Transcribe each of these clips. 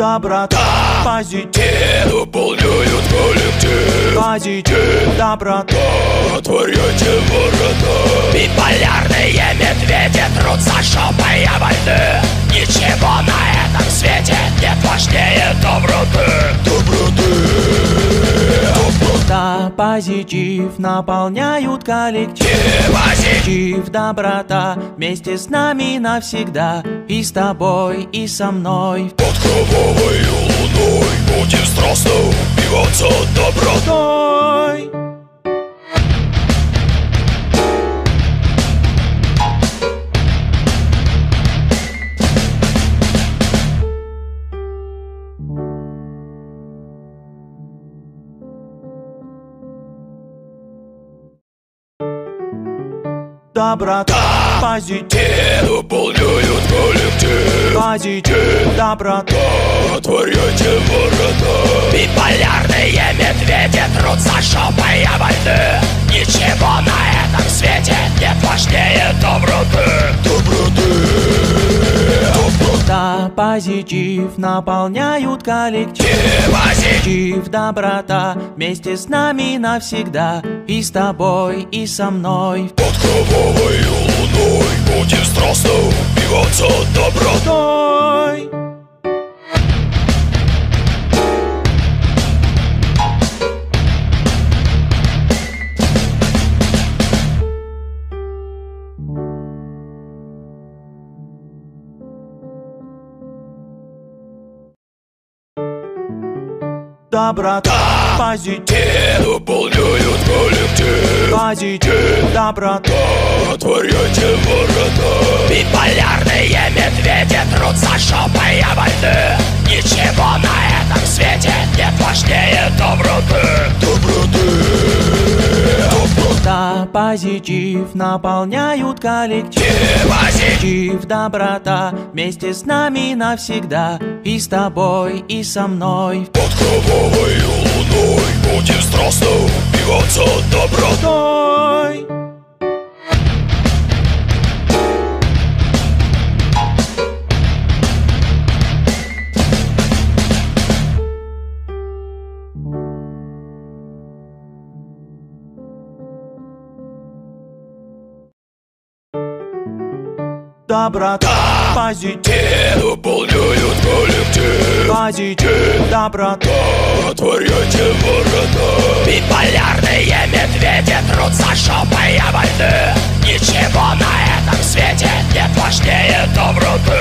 доброта, позитив наполняют коллектив. Позитив, доброта, отворяйте ворота. Биполярные медведи трутся шопой обо льды. Ничего на этом свете нет важнее доброты. да, позитив наполняют коллектив. Позитив, доброта, вместе с нами навсегда. И с тобой, и со мной. Под кровавой луной будем страстно упиваться добротой. Доброта, позитив наполняют коллектив. Позитив, доброта, отворяйте ворота. Биполярные медведи трутся шопой обо льды. Ничего на этом свете нет важнее доброты. да, позитив наполняют коллектив. Позитив, доброта, вместе с нами навсегда. И с тобой, и со мной. Под кровавой луной будем страстно упиваться добротой. Доброта, позитив наполняют коллектив. Позитив, доброта, отворяйте ворота. Биполярные медведи трутся шопой обо льды. Ничего на этом свете нет важнее доброты. да, позитив наполняют коллектив. Позитив, доброта, вместе с нами навсегда. И с тобой, и со мной. Под кровавой луной будем страстно упиваться добротой. Доброта, позитив наполняют коллектив. Позитив, доброта, отворяйте ворота. Биполярные медведи трутся шопой обо льды. Ничего на этом свете нет важнее доброты.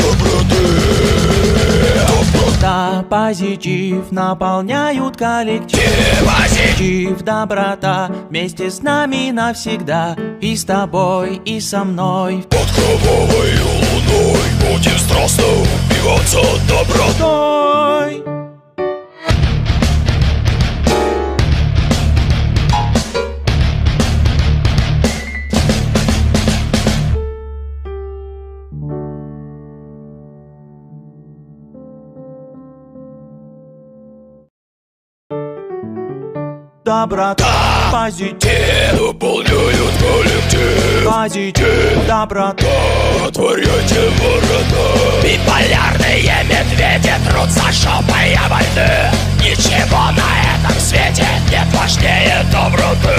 да, позитив наполняют коллектив. Позитив, доброта, вместе с нами навсегда. И с тобой, и со мной. Под кровавой луной будем страстно упиваться добротой. Доброта, позитив наполняют коллектив. Позитив, доброта, отворяйте ворота. Биполярные медведи трутся шопой обо льды. Ничего на этом свете нет важнее доброты.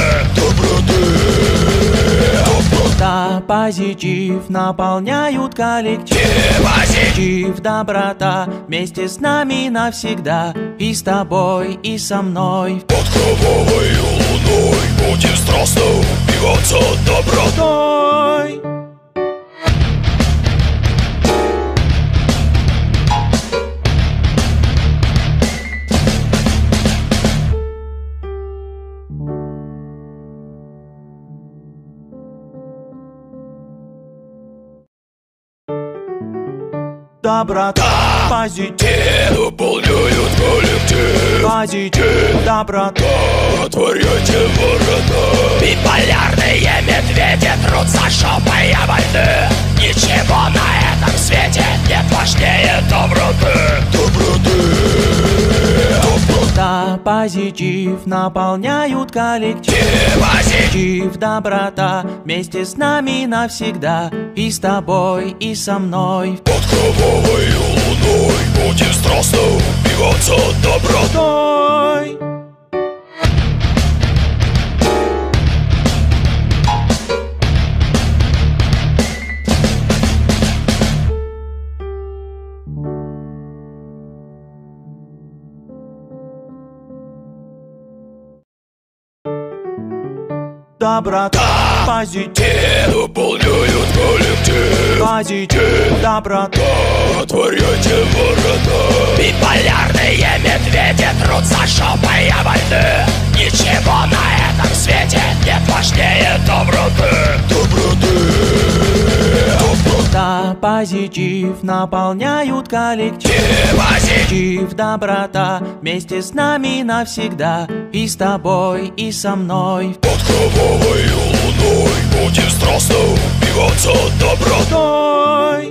да, позитив наполняют коллектив. Позитив, доброта, вместе с нами навсегда. И с тобой, и со мной. Под кровавой луной будем страстно упиваться добротой. Доброта, позитив наполняют коллектив. Позитив, доброта, отворяйте ворота. Биполярные медведи трутся шопой обо льды. Ничего на этом свете нет важнее доброты. да, позитив наполняют коллектив. Позитив, доброта, вместе с нами навсегда. И с тобой, и со мной. Под кровавой луной будем страстно доброта, позитив, наполняют коллектив. позитив, доброта. Отворяйте ворота. Биполярные медведи трутся шопой обо льды. Ничего на этом свете нет важнее доброты. Да, позитив, наполняют коллектив. Позитив, доброта, вместе с нами навсегда. И с тобой, и со мной. Под кровавой луной будем страстно упиваться добротой.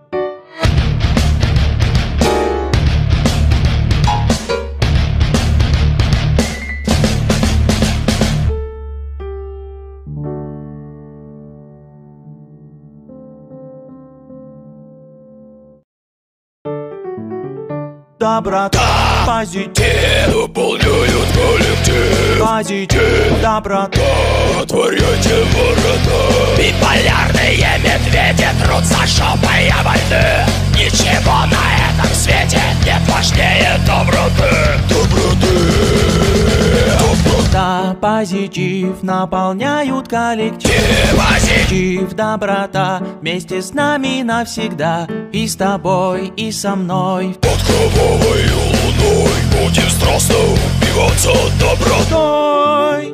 Доброта, позитив, наполняют коллектив. позитив, доброта. Отворяйте ворота. Биполярные медведи трутся шопой обо льды. Ничего на этом свете нет важнее доброты. Да, позитив, наполняют коллектив. Позитив, доброта, вместе с нами навсегда. И с тобой, и со мной. Под кровавой луной будем страстно упиваться добротой.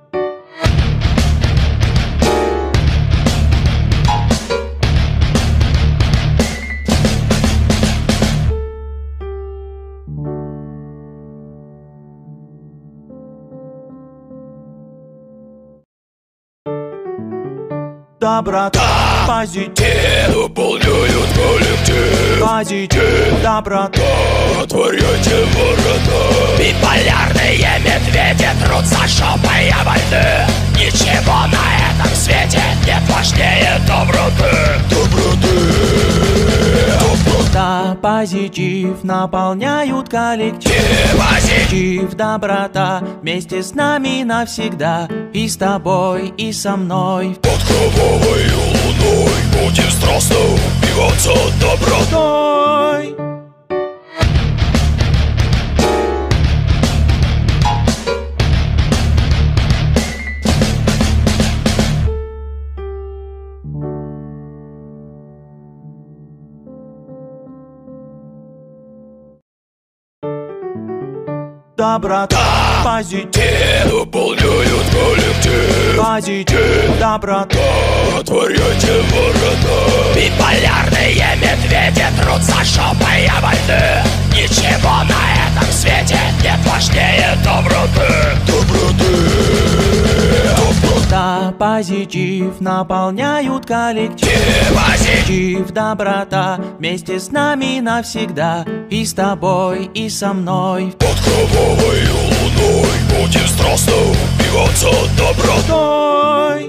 Доброта, позитив, наполняют коллектив. позитив, доброта. Отворяйте ворота. Биполярные медведи трутся шопой обо льды. Ничего на этом свете нет важнее доброты. Да, позитив, наполняют коллектив. Позитив, доброта, вместе с нами навсегда. И с тобой, и со мной. Под кровавой луной будем страстно упиваться добротой. Доброта, позитив, наполняют коллектив. позитив, доброта. Отворяйте ворота. Биполярные медведи трутся шопой обо льды. Ничего на этом свете нет важнее доброты. Да, позитив, наполняют коллектив. Позитив, доброта, вместе с нами навсегда. И с тобой, и со мной. Под кровавой луной будем страстно упиваться добротой.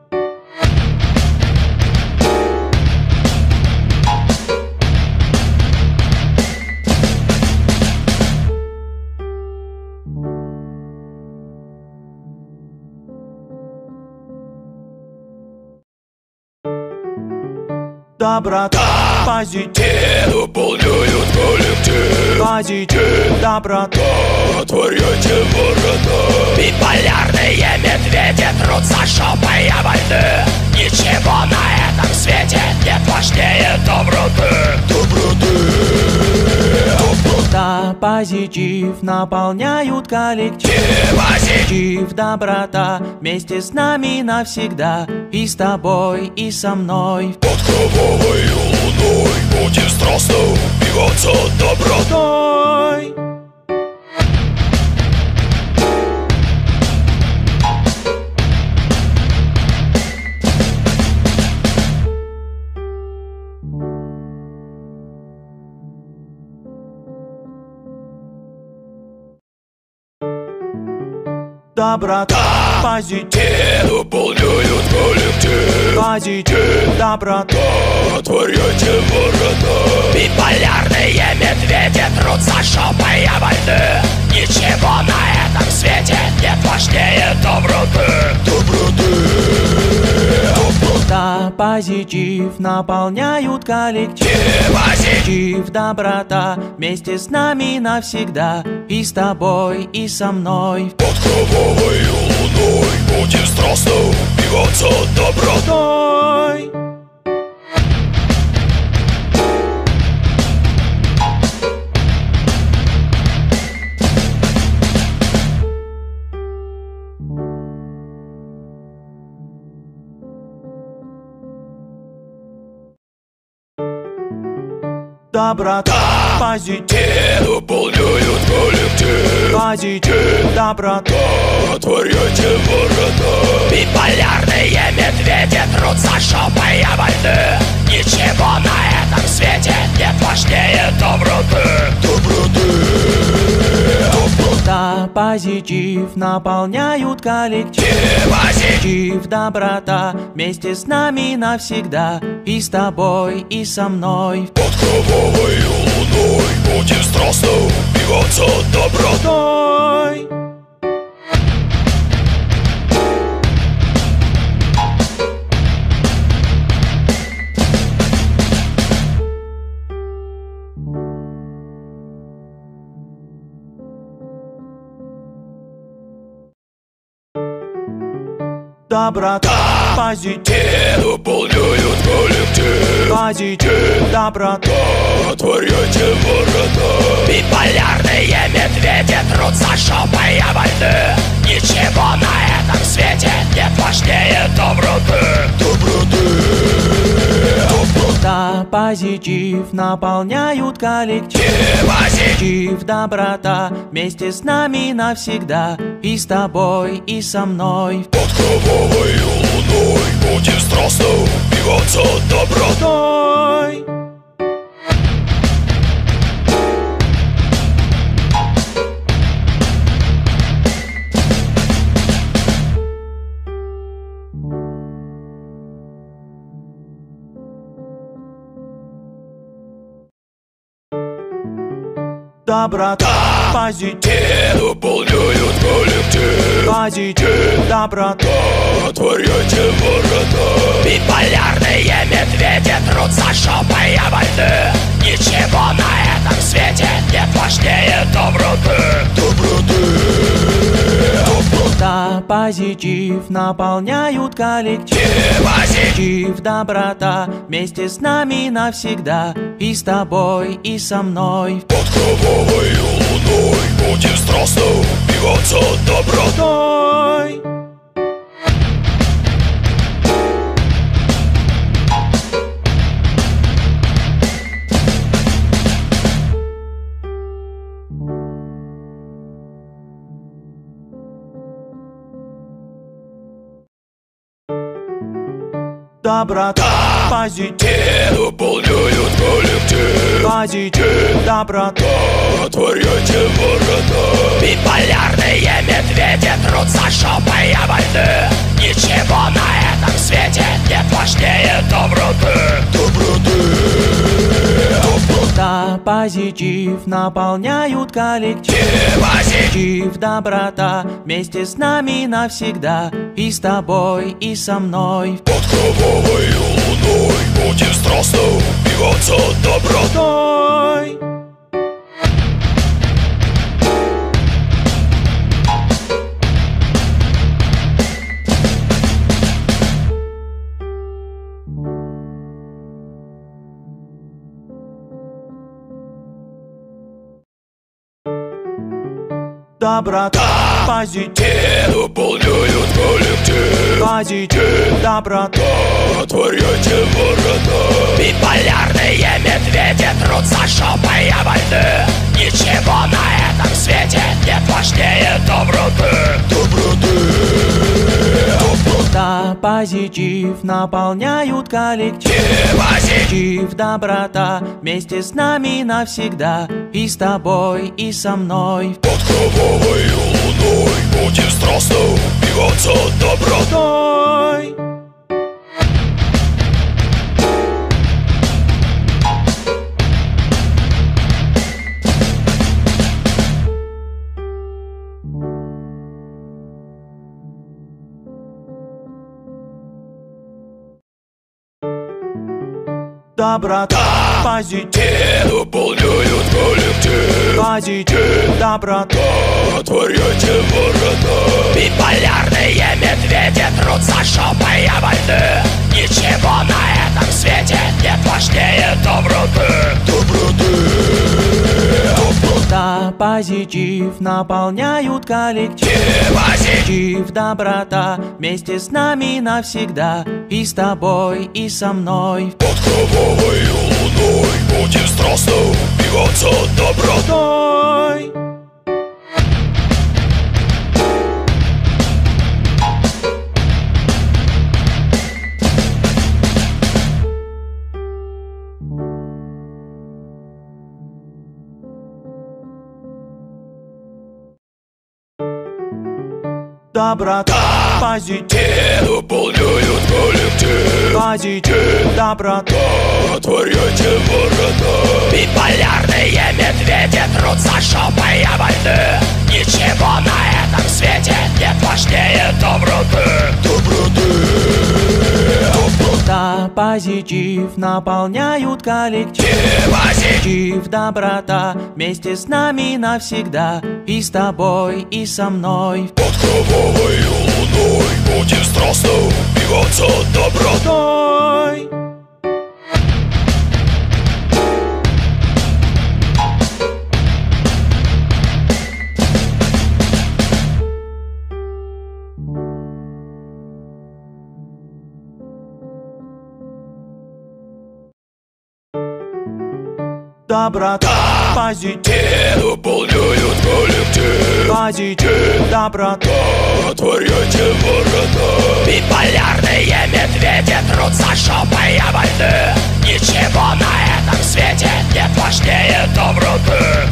Доброта, позитив, наполняют коллектив. позитив, доброта. Отворяйте ворота. Биполярные медведи трутся шопой обо льды. Ничего на этом свете нет важнее доброты. Да, позитив, наполняют коллектив. Позитив, доброта, вместе с нами навсегда. И с тобой, и со мной. Под кровавой луной будем страстно упиваться добротой. Доброта, позитив, наполняют коллектив. позитив, доброта. Отворяйте ворота. Биполярные медведи трутся шопой обо льды. Ничего на этом свете нет важнее доброты. Да, позитив, наполняют коллектив. Позитив, доброта, вместе с нами навсегда. И с тобой, и со мной. Под кровавой луной луной будем страстно упиваться добротой. Доброта, позитив, Наполняют коллектив. позитив, доброта. Отворяйте ворота. Биполярные медведи трутся, шопая во льды. Ничего на этом свете нет важнее доброты. Да, позитив, наполняют коллектив. Позитив, доброта, вместе с нами навсегда. И с тобой, и со мной. Под кровавой луной будем страстно упиваться добротой. Доброта, позитив, Наполняют коллектив. позитив, доброта. Отворяйте ворота. Биполярные медведи трутся, шопая во льды. Ничего на этом свете нет важнее доброты. Да, позитив, наполняют коллектив. Позитив, доброта, вместе с нами навсегда. И с тобой, и со мной. Под кровавой луной будем страстно упиваться добротой. Доброта, позитив, Наполняют коллектив. позитив, доброта. Отворяйте ворота. Биполярные медведи трутся, шопая во льды. Ничего на этом свете нет важнее доброты. Да, позитив, наполняют коллектив. Позитив, доброта, вместе с нами навсегда. И с тобой, и со мной. Под кровавой луной будем страстно упиваться добротой. Доброта, позитив, Наполняют коллектив. позитив, доброта. Отворяйте ворота. Биполярные медведи трутся, шопая во льды. Ничего на этом свете нет важнее доброты. Да, позитив, наполняют коллектив. Позитив, доброта, вместе с нами навсегда. И с тобой, и со мной. Под кровавой луной будем страстно упиваться добротой. Доброта, позитив, Наполняют коллектив. позитив, доброта. Отворяйте ворота. Биполярные медведи трутся, шопая во льды. Ничего на этом свете нет важнее доброты. Да, позитив, наполняют коллектив. Позитив, доброта, вместе с нами навсегда. И с тобой, и со мной. Под кровавой луной будем страстно упиваться добротой. доброта, позитив наполняют коллектив. Позитив, доброта, отворяйте ворота. Биполярные медведи трутся шопой обо льды. Ничего на этом свете нет важнее доброты. да, позитив наполняют коллектив. Позитив, доброта, вместе с нами навсегда. И с тобой, и со мной. Под кровавой луной будем страстно биваться добротой. Доброта, позитив наполняют коллектив. Позитив, доброта, отворяйте ворота. Биполярные медведи трутся шопой обо льды. Ничего на этом свете нет важнее доброты. да, позитив наполняют коллектив. Позитив, доброта, вместе с нами навсегда. И с тобой, и со мной. Под кровавой луной будем страстно биваться добротой. Доброта, позитив наполняют коллектив. Позитив, доброта, отворяйте ворота. Биполярные медведи трутся шопой обо льды. Ничего на этом свете нет важнее доброты.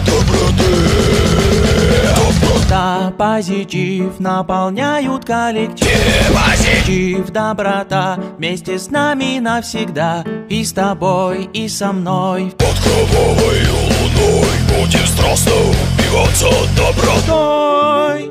да, позитив наполняют коллектив. Позитив, доброта, вместе с нами навсегда. И с тобой, и со мной. Под кровавой луной будем страстно биваться добротой.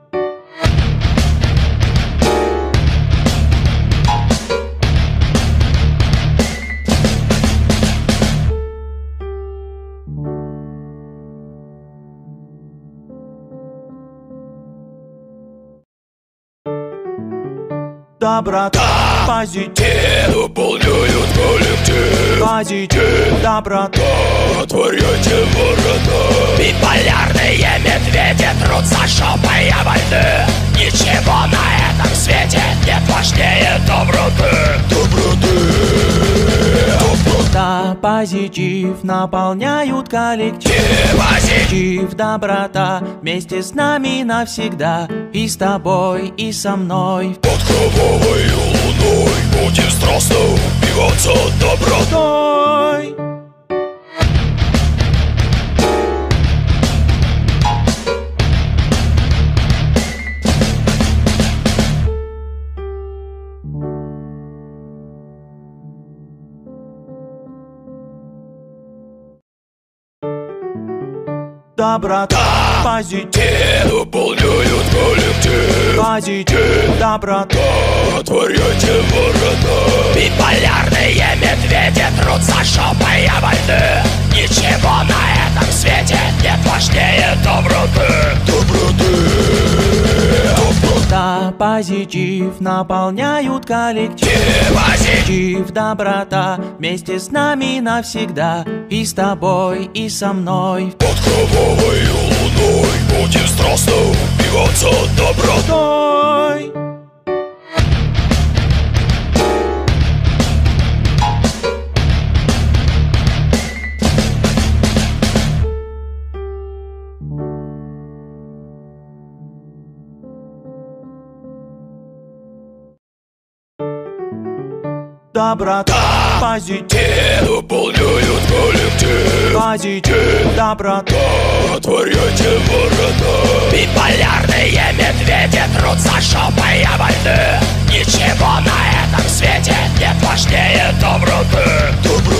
Доброта, позитив наполняют коллектив. Позитив, доброта, отворяйте ворота. Биполярные медведи трутся шопой обо льды. Ничего на этом свете нет важнее доброты. да, позитив наполняют коллектив. Позитив, доброта, вместе с нами навсегда. И с тобой, и со мной. Под кровавой луной будем страстно биваться добротой. Доброта, позитив наполняют коллектив. Позитив, доброта, отворяйте ворота. Биполярные медведи трутся шопой обо льды. Ничего на этом свете нет важнее доброты. да, позитив наполняют коллектив. Позитив, доброта, вместе с нами навсегда. И с тобой, и со мной. Под кровавой луной будем страстно биваться добротой. Доброта, позитив наполняют коллектив. Позитив, доброта, отворяйте ворота. Биполярные медведи трутся шопой обо льды. Ничего на этом свете нет важнее доброты.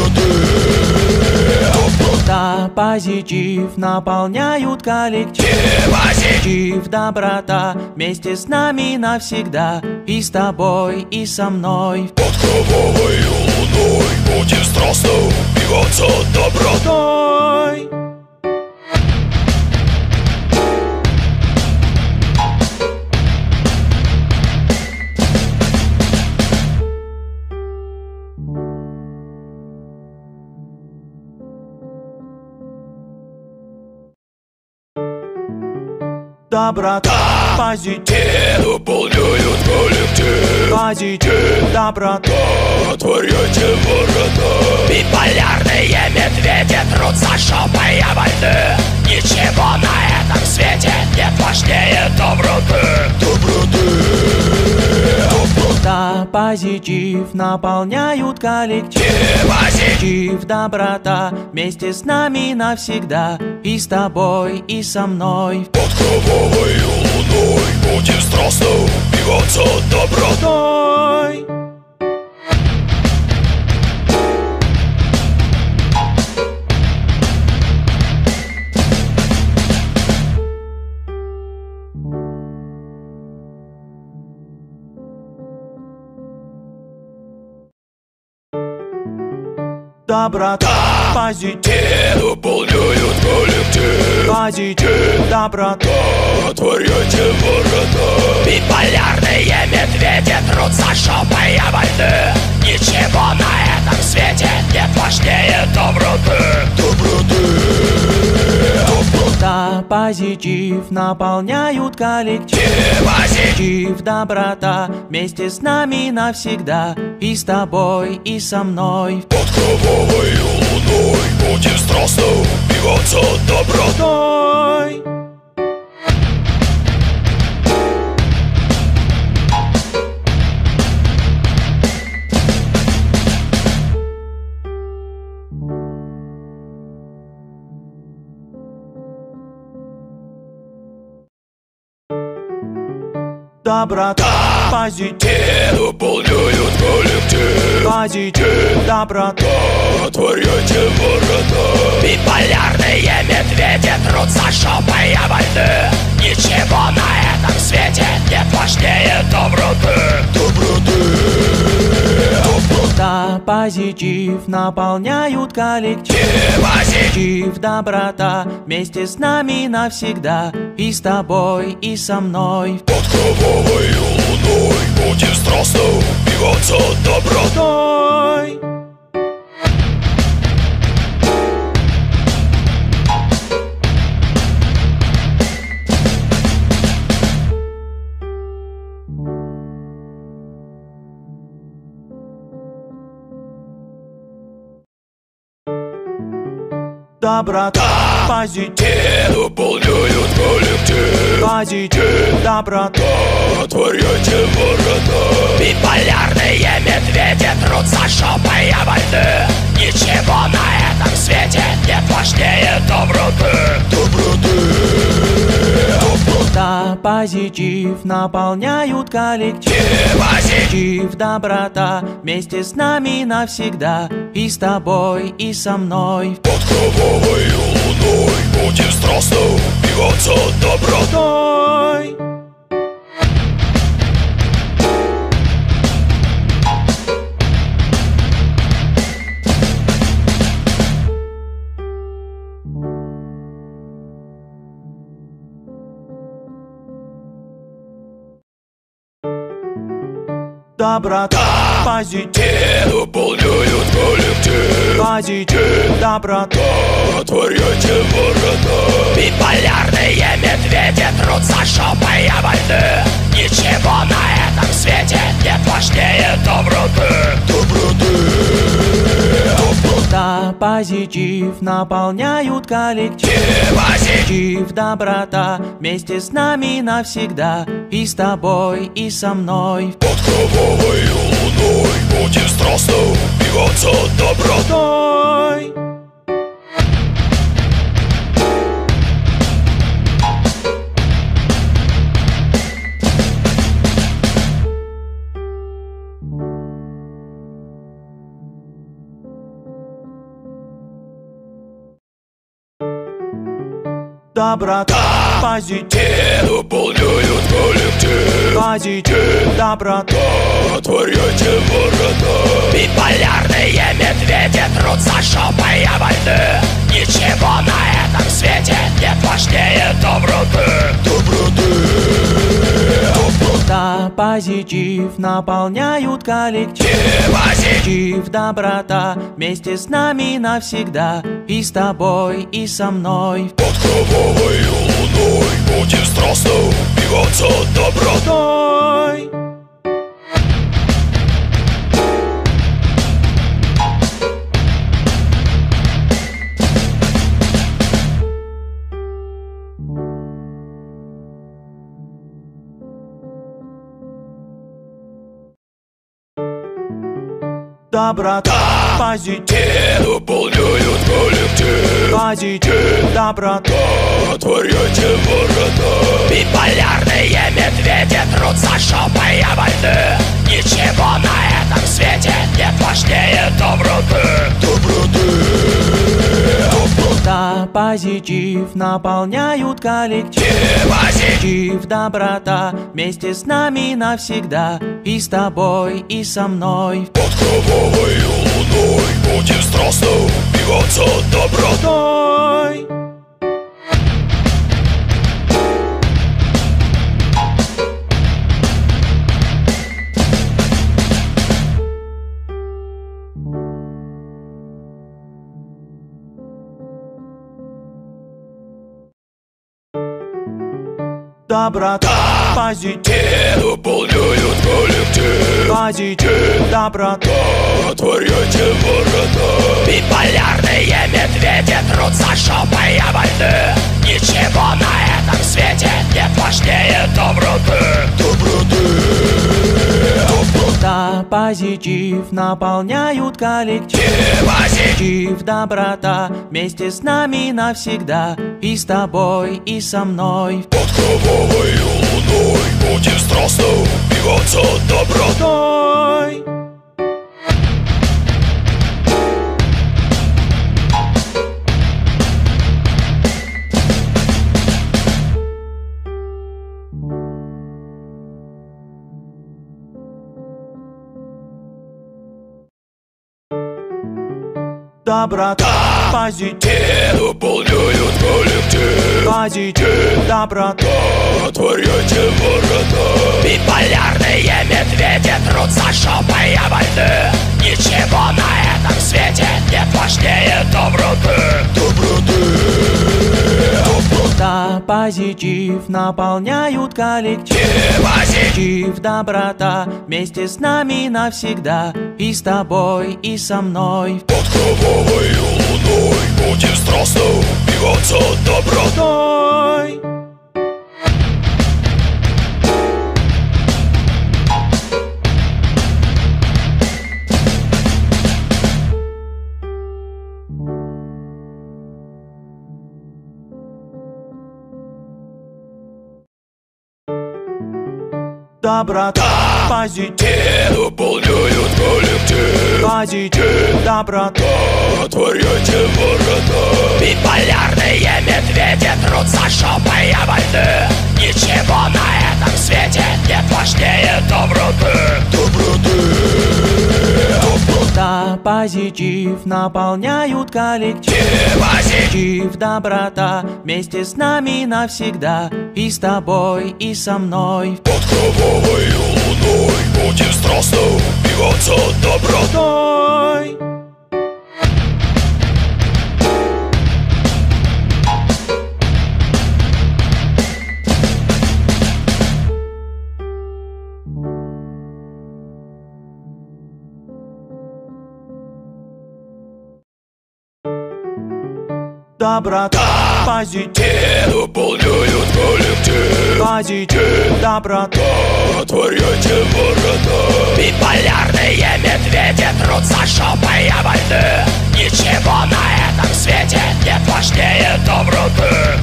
да, позитив наполняют коллектив. Позитив, доброта, вместе с нами навсегда. И с тобой, и со мной. Под кровавой луной луной будем страстно упиваться добротой. Доброта, позитив, Наполняют коллектив. позитив, доброта. Отворяйте ворота. Биполярные медведи трутся, шопая во льды. Ничего на этом свете нет важнее доброты. Да, позитив наполняют коллектив. Позитив, доброта, вместе с нами навсегда. И с тобой, и со мной. Под кровавой луной будем страстно упиваться добротой. Доброта, позитив, Наполняют коллектив. позитив, доброта. Отворяйте ворота. Биполярные медведи трутся, шопая во льды. Ничего на этом свете нет важнее доброты. Да, позитив наполняют коллектив. Позитив, доброта, вместе с нами навсегда. И с тобой, и со мной. Под кровавой луной будем страстно упиваться добротой. Доброта, позитив, Наполняют коллектив. позитив, доброта. Отворяйте ворота. Биполярные медведи трутся, шопая во льды. Ничего на этом свете нет важнее доброты. Да, позитив наполняют коллектив. Позитив, доброта, вместе с нами навсегда. И с тобой, и со мной. Под кровавой луной будем страстно упиваться добротой. Доброта, позитив, Наполняют коллектив. позитив, доброта. Отворяйте ворота. Биполярные медведи трутся, шопая во льды. Ничего на этом свете нет важнее доброты. Да, позитив наполняют коллектив. Позитив, доброта, вместе с нами навсегда. И с тобой, и со мной. Под кровавой луной будем страстно упиваться добротой. Доброта, позитив, Наполняют коллектив. позитив, доброта. Отворяйте ворота. Биполярные медведи трутся, шопая во льды. Ничего на этом свете нет важнее доброты. Да, позитив наполняют коллектив. Позитив, доброта, вместе с нами навсегда. И с тобой, и со мной. Под кровавой луной будем страстно упиваться добротой. доброта, позитив наполняют коллектив. Позитив, доброта, отворяйте ворота. Биполярные медведи трутся жопой обо льды. Ничего на этом свете нет важнее доброты. да, позитив наполняют коллектив. Позитив, доброта, вместе с нами навсегда. И с тобой, и со мной. Под кровавой луной будем страстно упиваться добротой. Доброта, позитив наполняют коллектив. Позитив, доброта, отворяйте ворота. Биполярные медведи трутся жопой обо льды. Ничего на этом свете нет важнее доброты. да, позитив наполняют коллектив. Позитив, доброта, вместе с нами навсегда. И с тобой, и со мной. Под кровавой луной будем страстно упиваться добротой. Доброта, позитив наполняют коллектив. Позитив, доброта, отворяйте ворота. Биполярные медведи трутся жопой обо льды. Ничего на этом свете нет важнее доброты. да, позитив наполняют коллектив. Позитив, доброта, вместе с нами навсегда. И с тобой, и со мной. Под кровавой луной будем страстно упиваться добротой. Доброта, позитив наполняют коллектив. Позитив, доброта, отворяйте ворота. Биполярные медведи трутся жопой обо льды. Ничего на этом свете нет важнее доброты. да, позитив наполняют коллектив. Позитив, доброта, вместе с нами навсегда. И с тобой, и со мной. Под кровавой луной будем страстно упиваться добротой. Доброта, позитив наполняют коллектив. Позитив, доброта, отворяйте ворота. Биполярные медведи трутся жопой обо льды. Ничего на этом свете нет важнее доброты. да, позитив наполняют коллектив. Позитив, доброта, вместе с нами навсегда. И с тобой, и со мной. Под кровавой луной будем страстно упиваться добротой. Доброта, позитив наполняют коллектив. Позитив, доброта, отворяйте ворота. Биполярные медведи трутся жопой обо льды. Ничего на этом свете нет важнее доброты.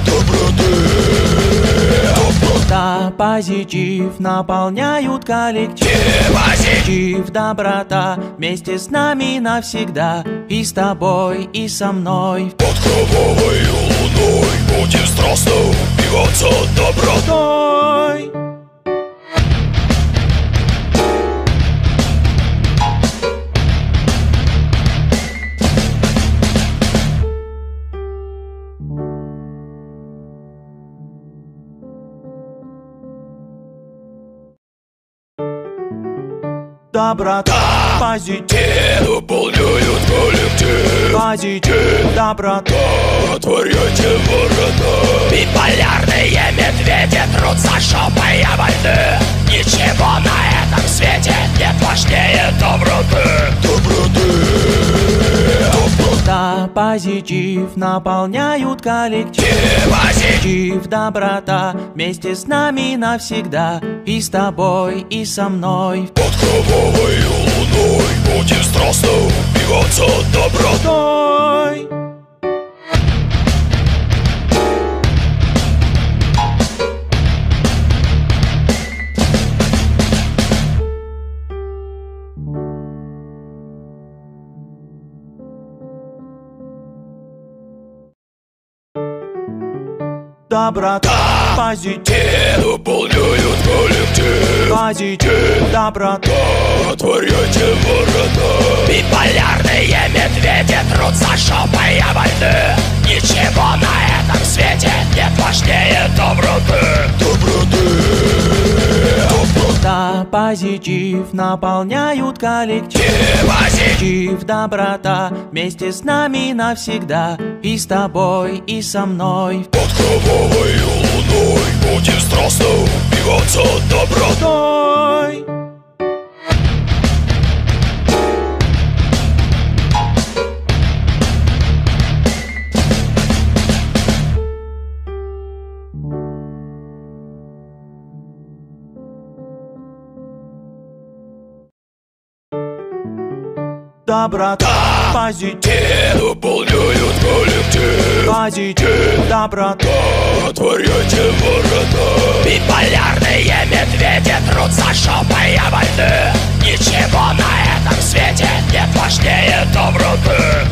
да, позитив наполняют коллектив. Позитив, доброта, вместе с нами навсегда. И с тобой, и со мной. Под кровавой луной Будем страстно упиваться добротой. Доброта, позитив, наполняют коллектив. позитив, доброта. Отворяйте ворота. Биполярные медведи трутся шопой обо льды. Ничего на этом свете нет важнее доброты. Да, позитив, наполняют коллектив. Позитив, доброта, вместе с нами навсегда. И с тобой, и со мной. Под кровавой луной будем страстно упиваться добротой. Доброта, позитив, наполняют коллектив. позитив, доброта. Отворяйте ворота. Биполярные медведи трутся шопой обо льды. Ничего на этом свете нет важнее доброты. Да, позитив, наполняют коллектив. Позитив, доброта, вместе с нами навсегда. И с тобой, и со мной. Под кровавой луной будем страстно упиваться добротой. Доброта, позитив, наполняют коллектив. позитив, доброта. Отворяйте ворота. Биполярные медведи трутся шопой обо льды. Ничего на этом свете нет важнее доброты.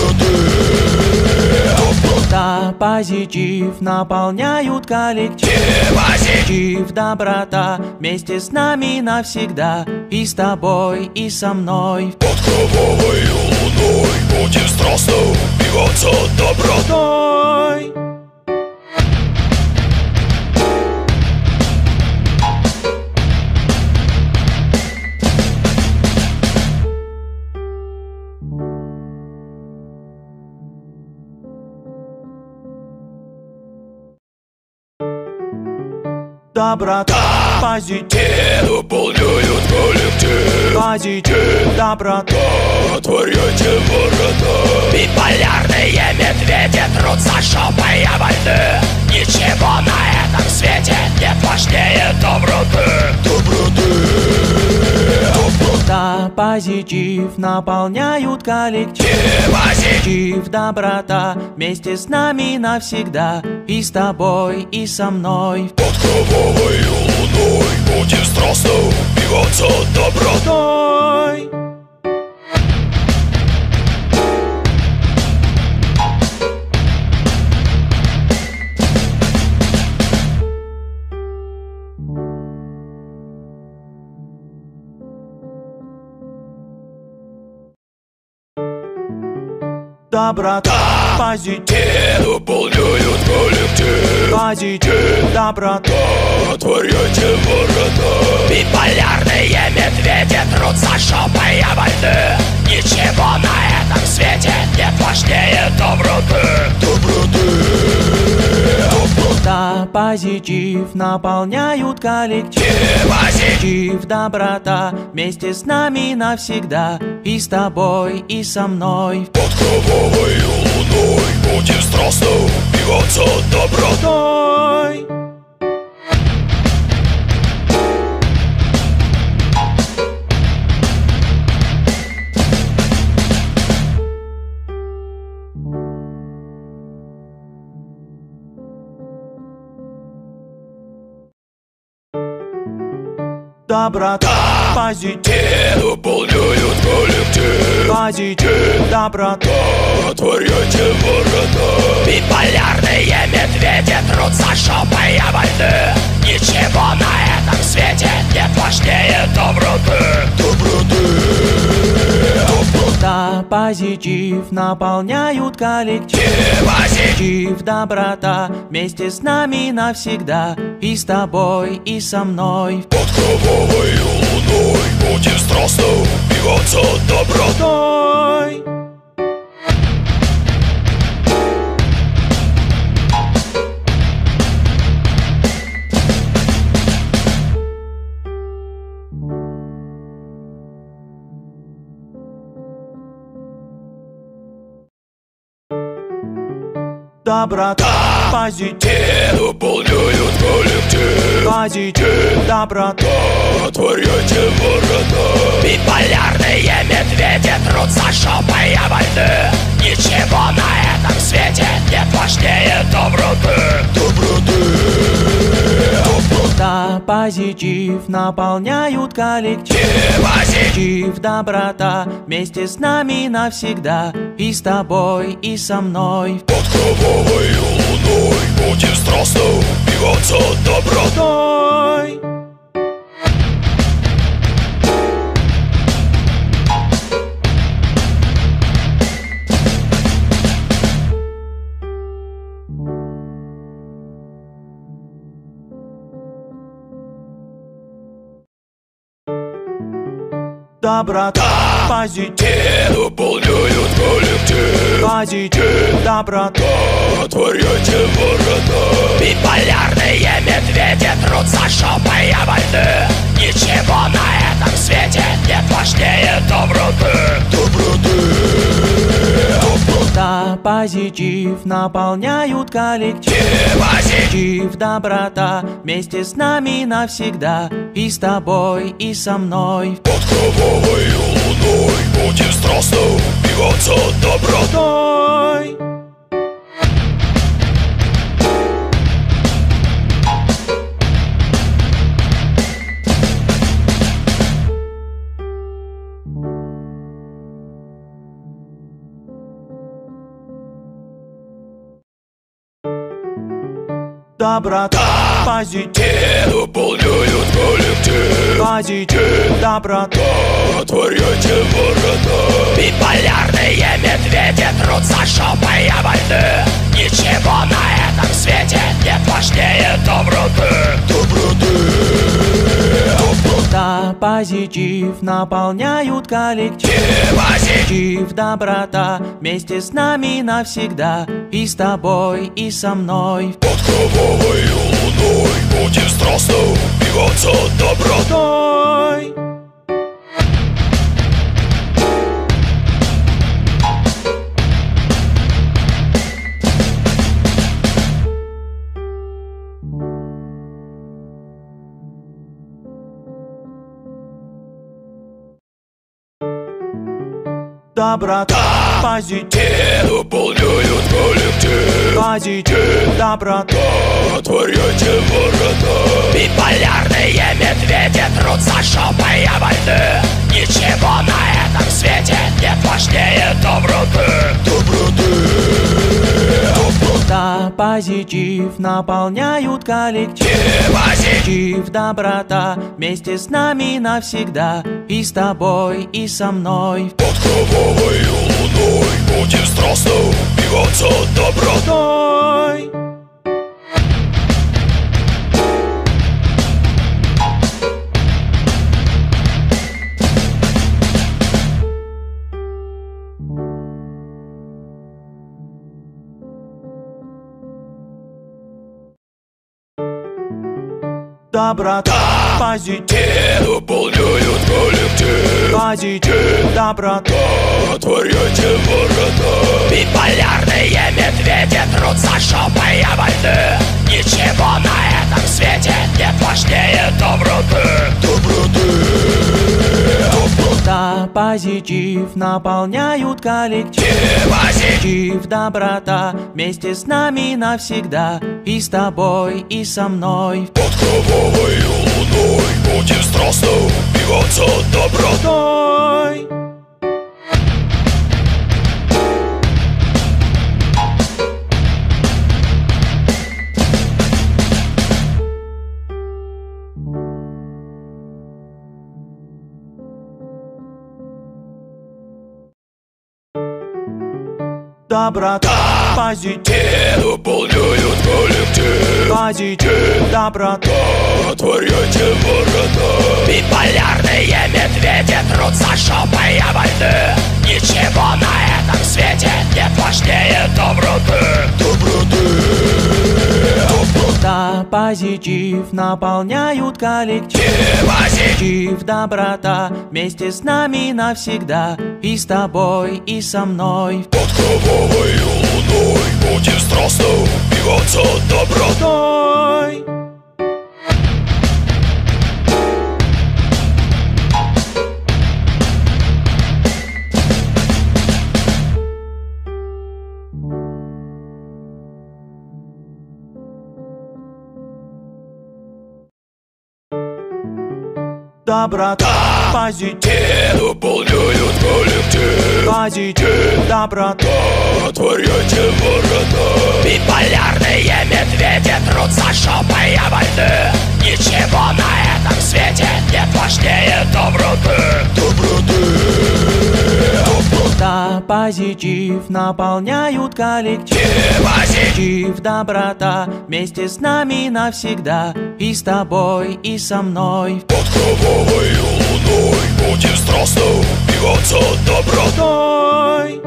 Да, позитив, наполняют коллектив. Позитив, доброта, вместе с нами навсегда. И с тобой, и со мной. Под кровавой луной будем страстно упиваться добротой. Доброта, позитив, наполняют коллектив. позитив, доброта. Отворяйте ворота. Биполярные медведи трутся шопой обо льды. Ничего на этом свете нет важнее доброты. Да, позитив, наполняют коллектив. Позитив, доброта, вместе с нами навсегда. И с тобой, и со мной. Под кровавой луной будем страстно упиваться добротой. Доброта, позитив, наполняют коллектив. позитив, доброта. Отворяйте ворота. Биполярные медведи трутся шопой обо льды. Ничего на этом свете нет важнее доброты. Да, позитив, наполняют коллектив. Позитив, доброта, вместе с нами навсегда. И с тобой, и со мной. Под кровавой луной будем страстно упиваться добротой. Доброта, позитив, наполняют коллектив. позитив, доброта. Отворяйте ворота. Биполярные медведи позитив наполняют коллектив. Позитив, доброта вместе с нами навсегда. И с тобой, и со мной. Под кровавой луной будем страстно упиваться добротой. Доброта, позитив наполняют коллектив. позитив, доброта. Отворяйте ворота. Биполярные медведи трутся, шопая войны. Ничего на этом свете нет важнее доброты. Да, позитив наполняют коллектив. Позитив, доброта вместе с нами навсегда. И с тобой, и со мной. Под кровавой луной будем страстно упиваться добротой. Доброта, позитив наполняют коллектив. позитив, доброта. Отворяйте ворота. Биполярные медведи трутся, шопая войны. Ничего на этом свете нет важнее доброты. Да, позитив наполняют коллектив. Позитив, доброта вместе с нами навсегда. И с тобой, и со мной. Под кровавой луной будем страстно упиваться добротой. Доброта, позитив наполняют коллектив. позитив, доброта. Отворяйте ворота. Биполярные медведи трутся, шопая войны. Ничего на этом свете нет важнее доброты. Да, позитив наполняют коллектив. Позитив, доброта вместе с нами навсегда. И с тобой, и со мной. Под кровавой луной будем страстно упиваться добротой. Доброта, позитив наполняют коллектив. позитив, доброта. Отворяйте ворота. Биполярные медведи трутся, шопая войны. Ничего на этом свете нет важнее доброты. Да, позитив наполняют коллектив. Позитив, доброта вместе с нами навсегда. И с тобой, и со мной. Под кровавой луной будем страстно упиваться добротой. Доброта, позитив наполняют коллектив. позитив, доброта. Отворяйте ворота. Биполярные медведи трутся, шопая войны. Ничего на этом свете нет важнее доброты. Да, позитив наполняют коллектив. Позитив, доброта вместе с нами навсегда. И с тобой, и со мной. Под кровавой луной будем страстно упиваться добротой. доброта, позитив наполняют коллектив. Позитив, доброта, отворяйте ворота. Биполярные медведи трутся шопой обо льды. Ничего на этом свете нет важнее доброты. да, позитив наполняют коллектив. Позитив, доброта, вместе с нами навсегда. И с тобой, и со мной. Под кровавой луной будем страстно упиваться добротой. Доброта, позитив наполняют коллектив. Позитив, доброта, отворяйте ворота. Биполярные медведи трутся шопой обо льды. Ничего на этом свете нет важнее доброты. да, позитив наполняют коллектив. Позитив, доброта, вместе с нами навсегда. И с тобой, и со мной. Под кровавой луной будем страстно упиваться добротой.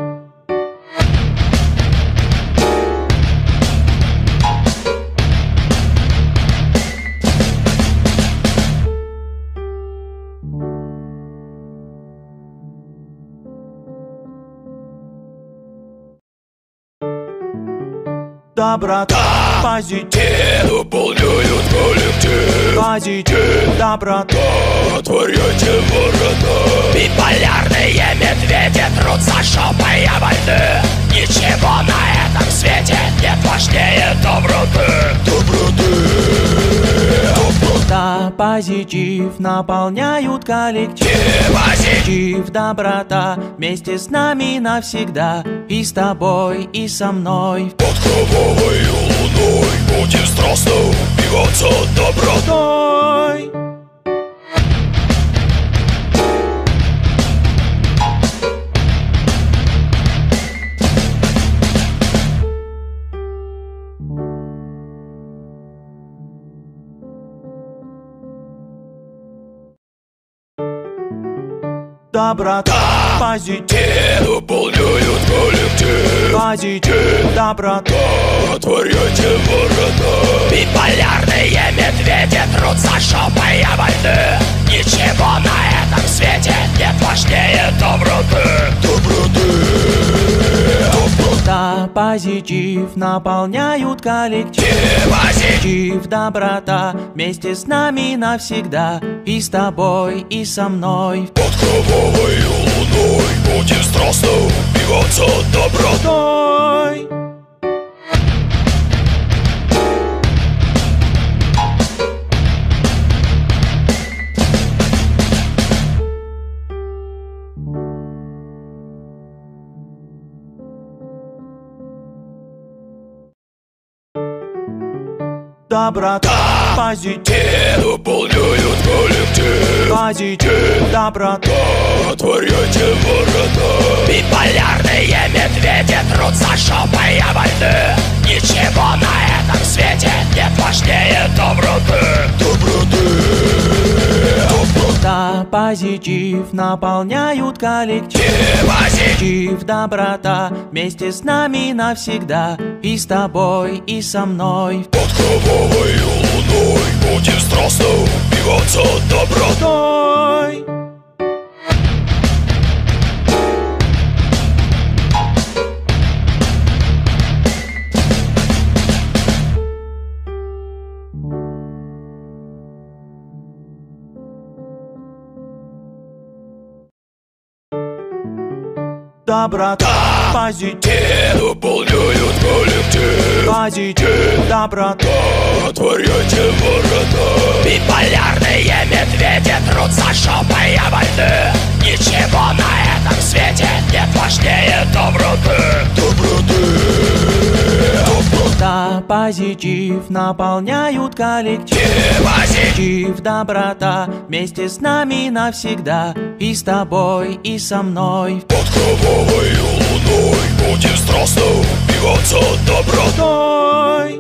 Доброта, позитив наполняют коллектив. Позитив, доброта, отворяйте ворота. Биполярные медведи трутся шопой обо льды. Ничего на этом свете нет важнее доброты. да, позитив наполняют коллектив. Позитив, доброта, вместе с нами навсегда. И с тобой, и со мной. Под кровавой луной будем страстно упиваться добротой. Доброта, позитив наполняют коллектив. Позитив, доброта, отворяйте ворота. Биполярные медведи трутся шопой обо льды. Ничего на этом свете нет важнее доброты. да, позитив наполняют коллектив. Позитив, доброта, вместе с нами навсегда. И с тобой, и со мной. Под кровавой луной будем страстно упиваться добротой. Доброта, позитив наполняют коллектив. Позитив, доброта, отворяйте ворота. Биполярные медведи трутся шопой обо льды. Ничего на этом свете нет важнее доброты. да, позитив наполняют коллектив. Позитив, доброта, вместе с нами навсегда. И с тобой, и со мной. Под кровавой луной будем страстно упиваться добротой. Доброта, позитив наполняют коллектив. Позитив, доброта, отворяйте ворота. Биполярные медведи трутся шопой обо льды. Ничего на этом свете нет важнее доброты. да, позитив наполняют коллектив. Позитив, доброта, вместе с нами навсегда. И с тобой, и со мной. Под кровавой луной луной будем страстно упиваться добротой.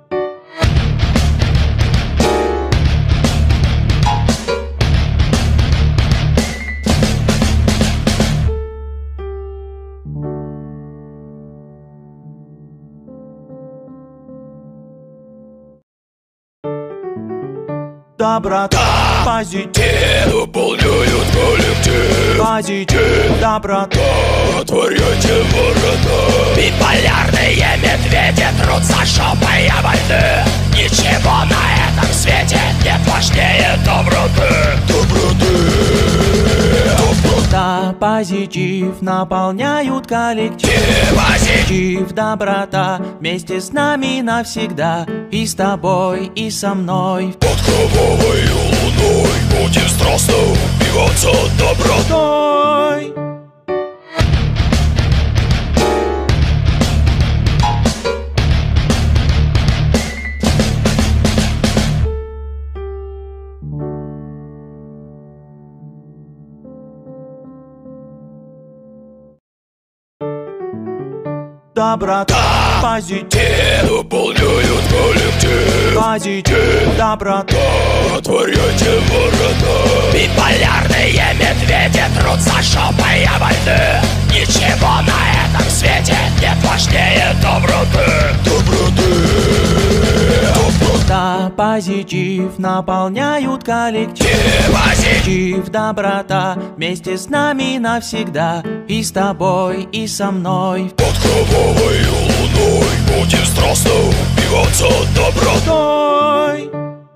Доброта, позитив, Наполняют коллектив. позитив, доброта. Отворяйте ворота. Биполярные медведи трутся шопой обо льды. Ничего на этом свете нет важнее доброты. Да, позитив наполняют коллектив. Позитив, доброта, вместе с нами навсегда. И с тобой, и со мной. Под кровавой луной будем страстно упиваться добротой. Доброта, позитив, Наполняют коллектив. позитив, доброта. Отворяйте ворота. Биполярные медведи трутся шопой обо льды. Ничего на этом свете нет важнее доброты. Да, позитив наполняют коллектив. Позитив, доброта, вместе с нами навсегда. И с тобой, и со мной. Под кровавой луной будем страстно упиваться добротой.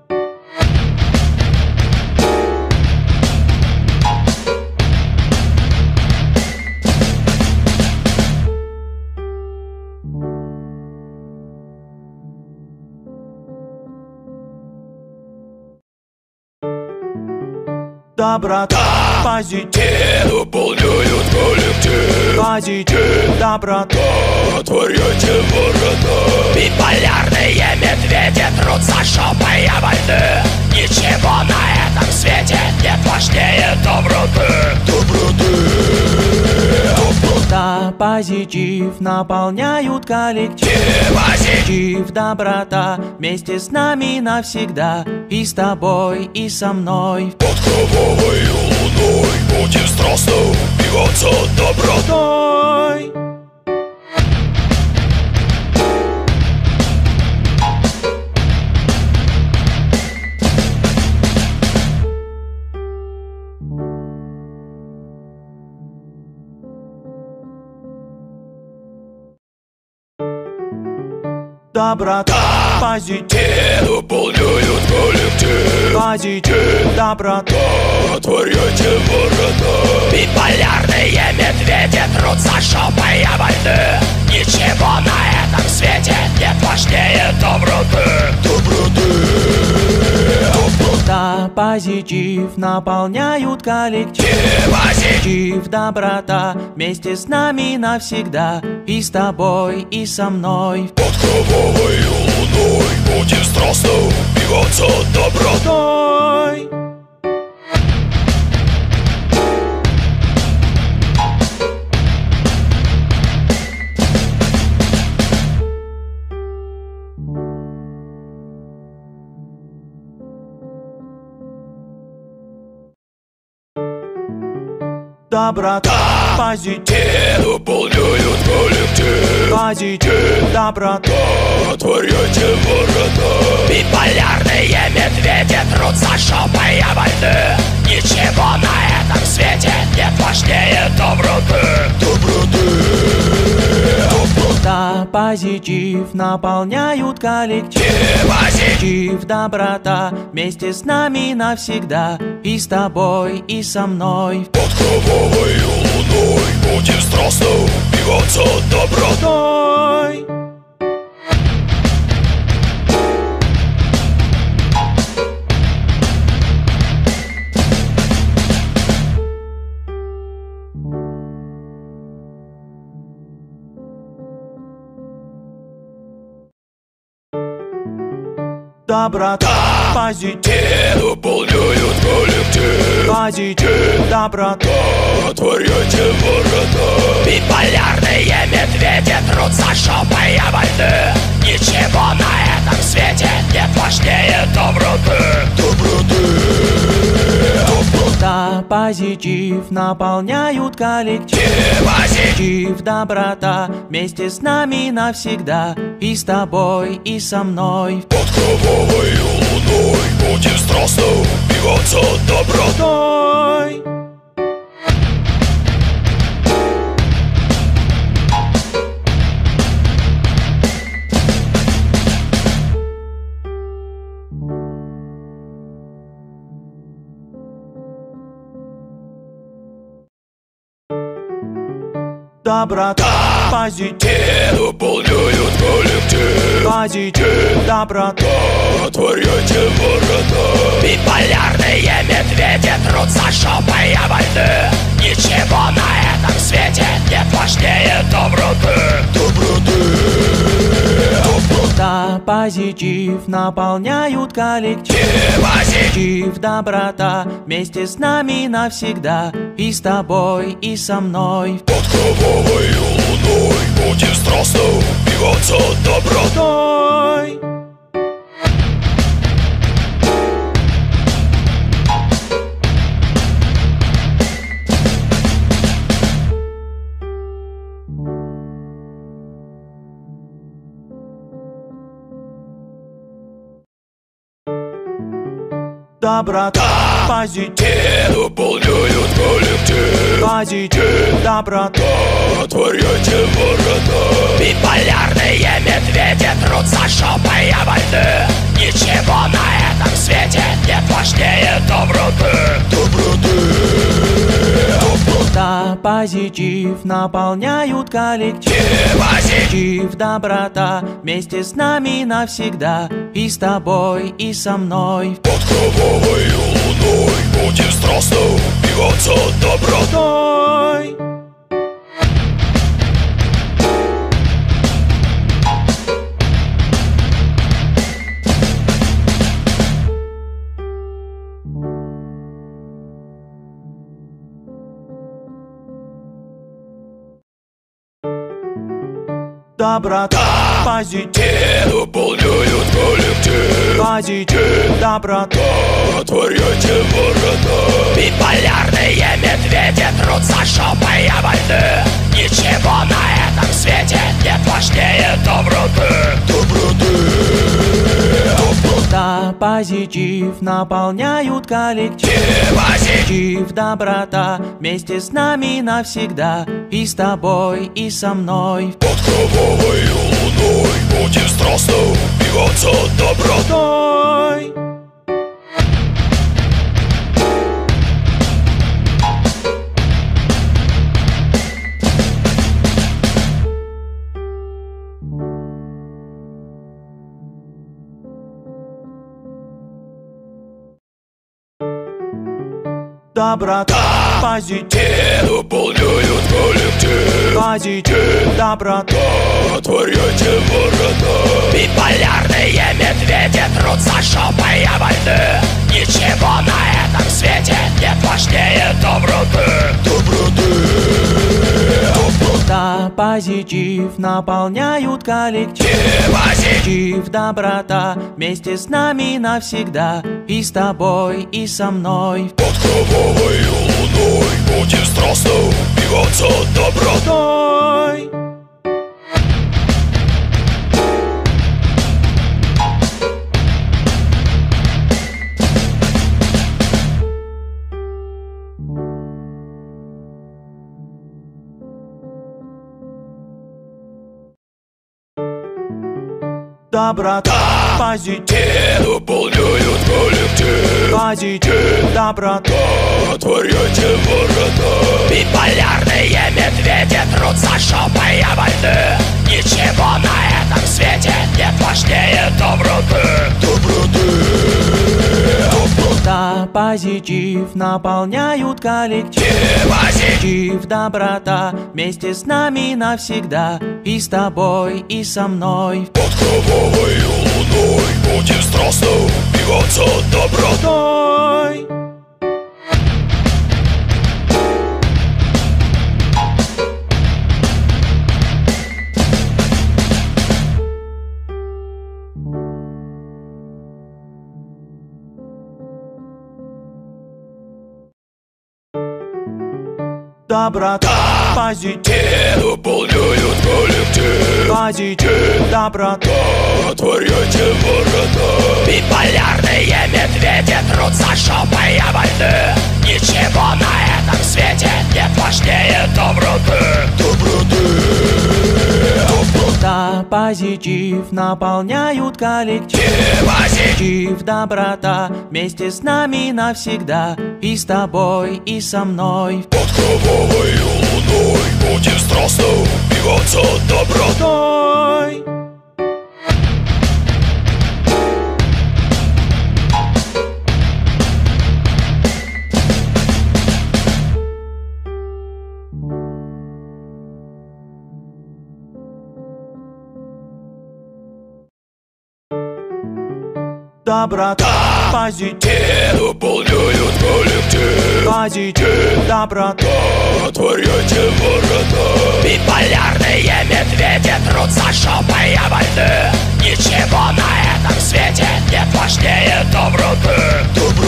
Доброта, позитив, Наполняют коллектив. позитив, доброта. Отворяйте ворота. Биполярные медведи трутся шопой обо льды. Ничего на этом свете нет важнее доброты. Да, позитив наполняют коллектив. Позитив, доброта, вместе с нами навсегда. И с тобой, и со мной. Под кровавой луной будем страстно упиваться добротой. Доброта, позитив, Наполняют коллектив. позитив, доброта. Отворяйте ворота. Биполярные медведи трутся шопой обо льды. Ничего на этом свете нет важнее доброты. Да, позитив наполняют коллектив. Позитив, доброта, вместе с нами навсегда. И с тобой, и со мной. Под кровавой луной будем страстно упиваться добротой. Доброта, позитив, Наполняют коллектив. позитив, доброта. Отворяйте ворота. Биполярные медведи трутся шопой обо льды. Ничего на этом свете нет важнее доброты. Да, позитив наполняют коллектив. Позитив, доброта, вместе с нами навсегда. И с тобой, и со мной. Под кровавой луной будем страстно упиваться добротой. доброта, позитив наполняют коллектив. Позитив, доброта, отворяйте ворота. Биполярные медведи трутся шопой обо льды. Ничего на этом свете нет важнее доброты. доброта, позитив наполняют коллектив. Позитив, доброта, вместе с нами навсегда. И с тобой, и со мной. Под кровавой луной будем страстно упиваться добротой. Доброта, позитив наполняют коллектив. Позитив, доброта, отворяйте ворота. Биполярные медведи трутся шопой обо льды. Ничего на этом свете нет важнее доброты. доброта, позитив наполняют коллектив. Позитив, доброта, вместе с нами навсегда. И с тобой, и со мной. Под кровавой луной будем страстно упиваться добротой. Доброта, позитив наполняют коллектив. Позитив, доброта, отворяйте ворота. Биполярные медведи трутся шопой обо льды. Ничего на этом свете нет важнее доброты. доброта, позитив наполняют коллектив. Позитив, доброта, вместе с нами навсегда. И с тобой, и со мной. Под кровавой луной будем страстно упиваться добротой. Доброта, позитив наполняют коллектив. Позитив, доброта, отворяйте ворота. Биполярные медведи трутся шопой обо льды. Ничего на этом свете нет важнее доброты. доброта, позитив наполняют коллектив. Позитив, доброта, вместе с нами навсегда. И с тобой, и со мной. Под кровавой луной будем страстно упиваться добротой. Доброта, позитив наполняют коллектив. Позитив, доброта, отворяйте ворота. Биполярные медведи трутся шопой обо льды. Ничего на этом свете нет важнее доброты. доброта, позитив наполняют коллектив. Позитив, доброта, вместе с нами навсегда. И с тобой, и со мной. Под кровавой луной будем страстно упиваться добротой. Доброта, позитив наполняют коллектив. Позитив, доброта, отворяйте ворота. Биполярные медведи трутся шопой обо льды. Ничего на этом свете нет важнее доброты. доброта, позитив наполняют коллектив. Позитив, доброта, вместе с нами навсегда. И с тобой, и со мной. Под кровавой луной Будем страстно убиваться добротой. Доброта, позитив, Наполняют коллектив. позитив, доброта. Отворяйте ворота. Биполярные медведи трутся, шопая войны. Ничего на этом свете нет важнее доброты. Да, позитив, наполняют коллектив. Позитив, доброта, вместе с нами навсегда. И с тобой, и со мной. Под кровавой луной будем страстно убиваться добротой. Доброта, позитив, Наполняют коллектив. позитив, доброта. Отворяйте ворота. Биполярные медведи трутся, шопая войны. Ничего на этом свете нет важнее доброты.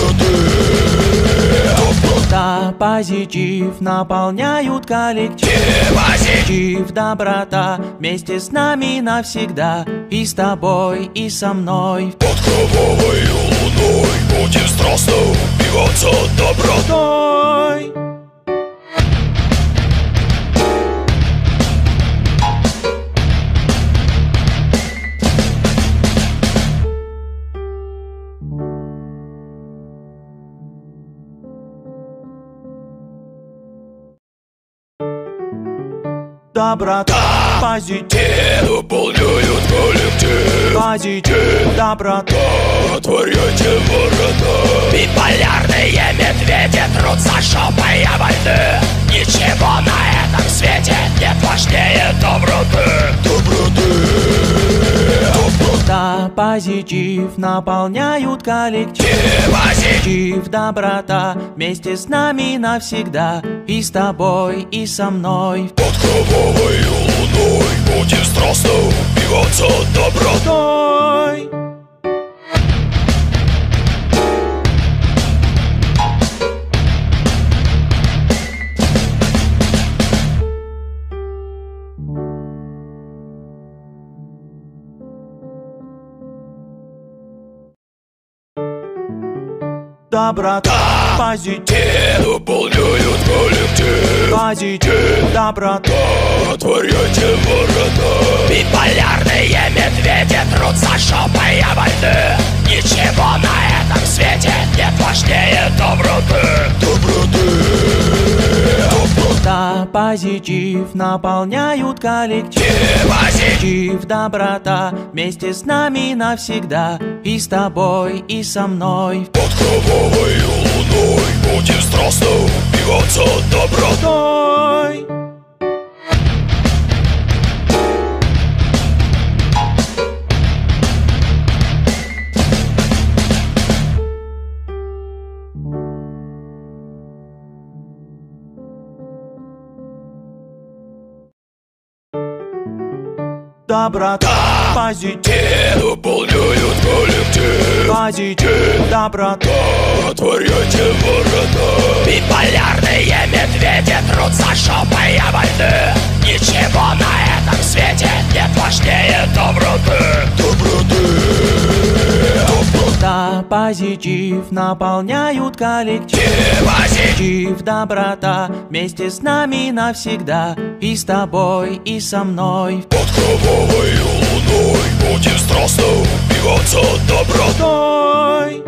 Да, позитив, наполняют коллектив. Позитив, доброта, вместе с нами навсегда. И с тобой, и со мной. Под кровавой луной будем страстно убиваться добротой. Доброта, позитив, Наполняют коллектив. позитив, доброта. Отворяйте ворота. Биполярные медведи трутся, шопая войны. Ничего на этом свете нет важнее доброты. Да, позитив, наполняют коллектив. Позитив, доброта, вместе с нами навсегда. И с тобой, и со мной. Под кровавой луной будем страстно убиваться добротой. Доброта, позитив, Наполняют коллектив. позитив, доброта. Отворяйте ворота. Биполярные медведи трутся, шопая войны. Ничего на этом свете нет важнее доброты. Да, позитив, наполняют коллектив. Позитив, доброта, вместе с нами навсегда. И с тобой, и со мной. Под кровавой луной будем страстно убиваться добротой. Доброта, позитив, Наполняют коллектив. позитив, доброта. Отворяйте ворота. Биполярные медведи трутся, шопая войны. Ничего на этом свете нет важнее доброты. Да, позитив, наполняют коллектив. Позитив, доброта, вместе с нами навсегда. И с тобой, и со мной. Под кровавой луной будем страстно убиваться добротой.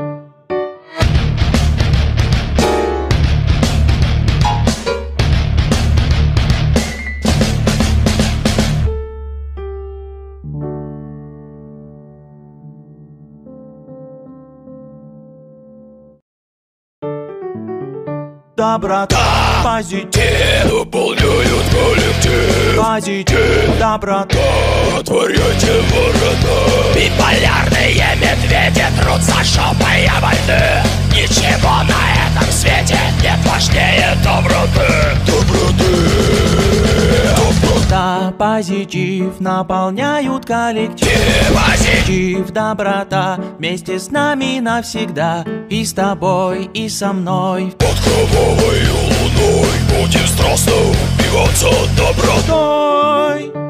Доброта, позитив, Наполняют коллектив. позитив, доброта. Отворяйте ворота. Биполярные медведи Тишина, позитив наполняют коллектив. Позитив, доброта вместе с нами навсегда. И с тобой, и со мной. Под кровавой луной будем страстно убиваться добротой.